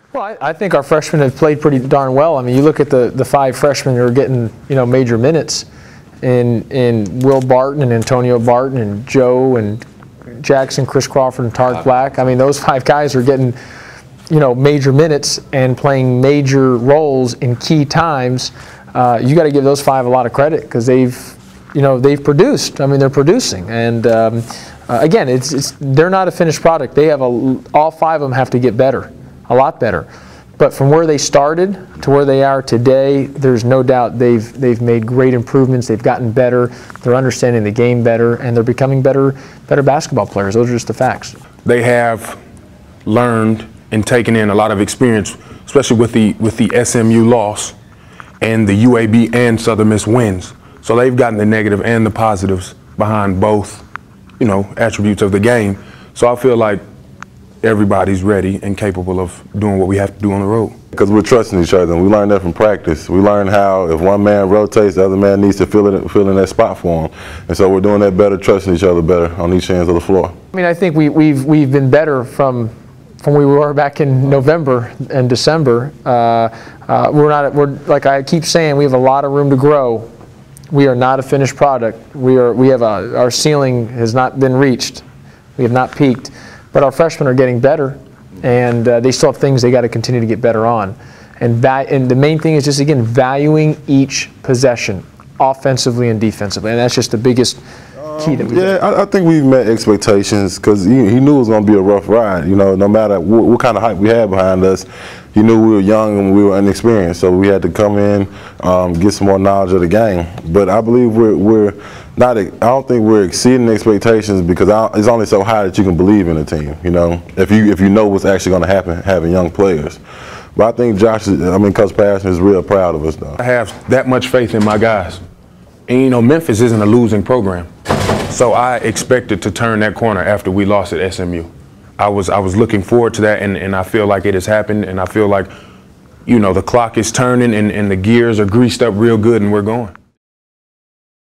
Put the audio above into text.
Well, I think our freshmen have played pretty darn well. I mean, you look at the 5 freshmen who are getting, major minutes in Will Barton and Antonio Barton and Joe and Jackson, Chris Crawford, and Tark Black. I mean, those 5 guys are getting, major minutes and playing major roles in key times. You got to give those 5 a lot of credit because they've produced. I mean, they're producing, and again, they're not a finished product. They have all 5 of them have to get better, a lot better. But from where they started to where they are today, there's no doubt they've made great improvements. They've gotten better. They're understanding the game better, and they're becoming better basketball players. Those are just the facts. They have learned and taken in a lot of experience, especially with the SMU loss and the UAB and Southern Miss wins. So they've gotten the negative and the positives behind both, attributes of the game. So I feel like everybody's ready and capable of doing what we have to do on the road. Because we're trusting each other, and we learned that from practice. We learned how if one man rotates, the other man needs to fill in that spot for him. And so we're doing that better, trusting each other better on each end of the floor. I mean, I think we've been better from we were back in November and December. We're like I keep saying, we have a lot of room to grow. We are not a finished product. Our ceiling has not been reached. We have not peaked. But our freshmen are getting better, and they still have things they got to continue to get better on. And the main thing is just, again, valuing each possession, offensively and defensively. And that's just the biggest key that we Yeah, I think we've met expectations because he knew it was going to be a rough ride. No matter what kind of hype we had behind us, he knew we were young and we were inexperienced. So we had to come in, get some more knowledge of the game. But I believe we're not. I don't think we're exceeding expectations because it's only so high that you can believe in a team. If you know what's actually going to happen, having young players. But I think Coach Pastner is real proud of us, though. I have that much faith in my guys. And Memphis isn't a losing program. So I expected to turn that corner after we lost at SMU. I was looking forward to that, and I feel like it has happened, and I feel like, the clock is turning and the gears are greased up real good, and we're going.